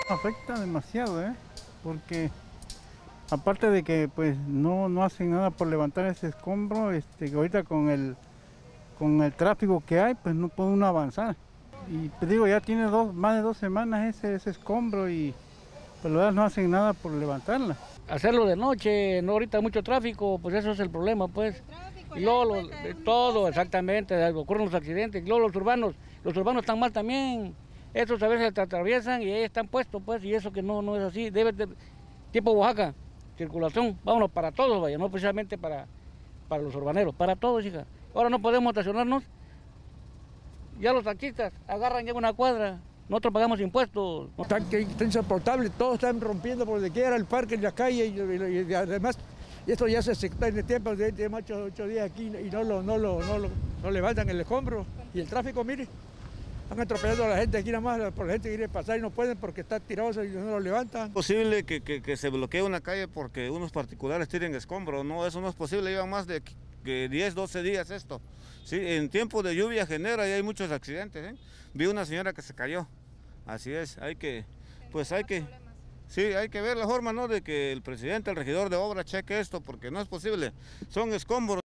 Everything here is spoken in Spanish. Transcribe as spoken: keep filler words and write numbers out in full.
Afecta demasiado, ¿eh? Porque aparte de que pues no, no hacen nada por levantar ese escombro, este, que ahorita con el, con el tráfico que hay, pues no puede uno avanzar. Y te digo, ya tiene dos, más de dos semanas ese, ese escombro y pues la verdad no hacen nada por levantarla. Hacerlo de noche, no ahorita mucho tráfico, pues eso es el problema, pues. Y luego los- todo, exactamente, ocurren los accidentes. Y luego los urbanos, los urbanos están mal también. Estos a veces te atraviesan y ahí están puestos, pues, y eso que no, no es así. Debe de, tipo Oaxaca, circulación, vámonos para todos, vaya, no precisamente para, para los urbaneros, para todos, hija. Ahora no podemos estacionarnos, ya los taxistas agarran ya una cuadra, nosotros pagamos impuestos. Está, que está insoportable, todos están rompiendo por donde quiera, el parque, en la calle, y, y- y además esto ya se secta en el tiempo de, de ocho, ocho días aquí y no lo, no, lo, no, lo, no levantan el escombro. Y el tráfico, mire, están atropellando a la gente aquí nada más, por la gente que quiere pasar y no pueden porque está tirado y no lo levantan. Es posible que, que, que se bloquee una calle porque unos particulares tiren escombros, no, eso no es posible, llevan más de que diez, doce días esto. Sí, en tiempo de lluvia genera y hay muchos accidentes, ¿eh? Vi una señora que se cayó, así es, hay que, pues hay que, sí, hay que ver la forma, ¿no?, de que el presidente, el regidor de obra cheque esto porque no es posible, son escombros.